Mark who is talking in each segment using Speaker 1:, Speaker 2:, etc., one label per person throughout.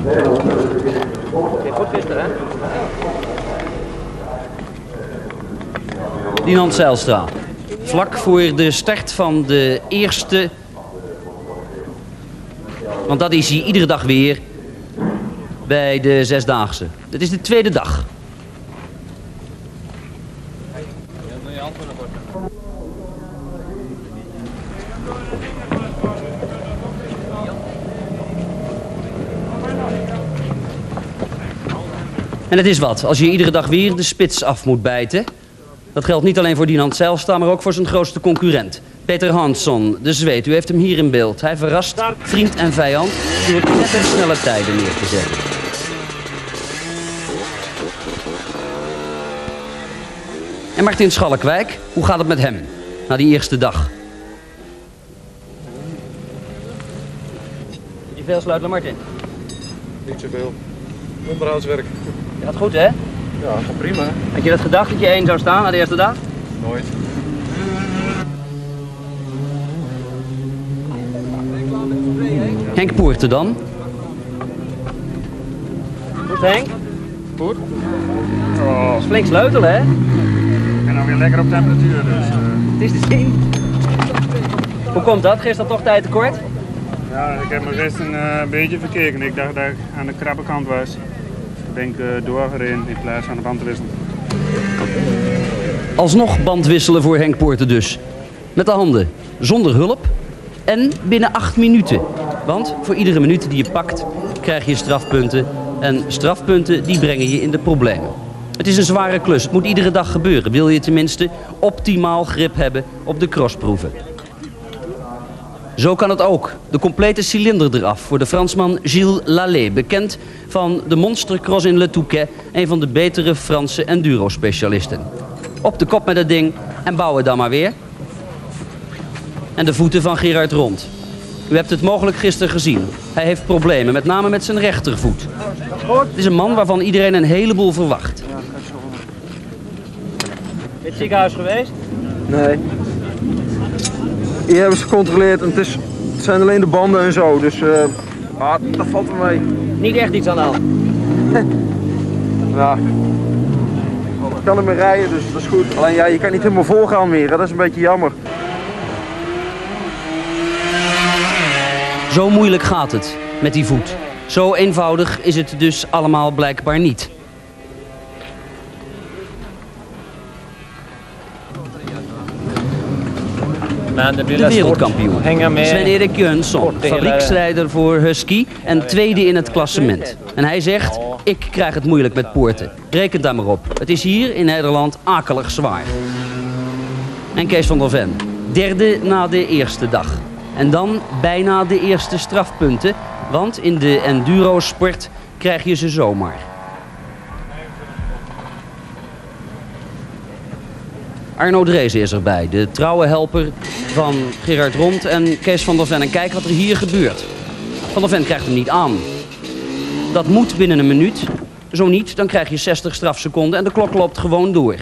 Speaker 1: Ging goed gisteren, hè?
Speaker 2: Dinant Zijlstra. Vlak voor de start van de eerste... Want dat is hij iedere dag weer bij de Zesdaagse. Dit is de tweede dag. En het is wat, als je iedere dag weer de spits af moet bijten. Dat geldt niet alleen voor Dinant Zijlstra, maar ook voor zijn grootste concurrent. Peter Hansson, de Zweed. U heeft hem hier in beeld. Hij verrast vriend en vijand door snelle tijden neer te zetten. En Martin Schalkwijk, hoe gaat het met hem na die eerste dag? Moet je veel sleutelen, Martin?
Speaker 3: Niet zoveel. Onderhoudswerk.
Speaker 2: Gaat goed, hè?
Speaker 3: Ja, gaat prima.
Speaker 2: Had je dat gedacht dat je 1 zou staan na de eerste dag?
Speaker 3: Nooit.
Speaker 2: Henk Poorten dan? Goed, Henk?
Speaker 3: Goed.
Speaker 2: Dat is flink sleutelen, hè?
Speaker 3: Ik ben nou weer lekker op temperatuur, dus...
Speaker 2: Het is te zien. Hoe komt dat? Gisteren toch tijd tekort?
Speaker 3: Ja, ik heb me gisteren een beetje verkeken. Ik dacht dat ik aan de krappe kant was. Ik ben doorgereden in plaats van de band te wisselen.
Speaker 2: Alsnog bandwisselen voor Henk Poorten dus. Met de handen, zonder hulp en binnen 8 minuten. Want voor iedere minuut die je pakt, krijg je strafpunten. En strafpunten die brengen je in de problemen. Het is een zware klus, het moet iedere dag gebeuren. Wil je tenminste optimaal grip hebben op de crossproeven. Zo kan het ook. De complete cilinder eraf voor de Fransman Gilles Lallet. Bekend van de monstercross in Le Touquet. Een van de betere Franse enduro-specialisten. Op de kop met het ding en bouwen dan maar weer. En de voeten van Gerard Rond. U hebt het mogelijk gisteren gezien. Hij heeft problemen, met name met zijn rechtervoet. Het is een man waarvan iedereen een heleboel verwacht.
Speaker 1: In het ziekenhuis geweest?
Speaker 4: Nee. Hier hebben ze gecontroleerd en het zijn alleen de banden en zo, dus dat valt er mee.
Speaker 1: Niet echt iets aan de hand.
Speaker 4: Ja. Ik kan er meer rijden, dus dat is goed. Alleen ja, je kan niet helemaal volgaan meer, dat is een beetje jammer.
Speaker 2: Zo moeilijk gaat het met die voet. Zo eenvoudig is het dus allemaal blijkbaar niet. De wereldkampioen Sven-Erik Jönsson, fabrieksrijder voor Husky en tweede in het klassement. En hij zegt, ik krijg het moeilijk met Poorten. Reken daar maar op. Het is hier in Nederland akelig zwaar. En Kees van der Ven, derde na de eerste dag. En dan bijna de eerste strafpunten, want in de enduro-sport krijg je ze zomaar. Arno Dreesen is erbij, de trouwe helper van Gerard Rond en Kees van der Ven. En kijk wat er hier gebeurt. Van der Ven krijgt hem niet aan. Dat moet binnen een minuut. Zo niet, dan krijg je 60 strafseconden en de klok loopt gewoon door.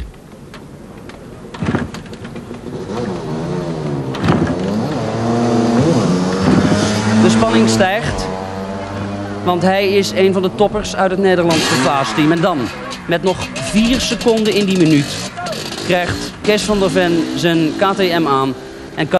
Speaker 2: De spanning stijgt, want hij is een van de toppers uit het Nederlandse Vaas-team. En dan, met nog 4 seconden in die minuut, krijgt Kees van der Ven zijn KTM aan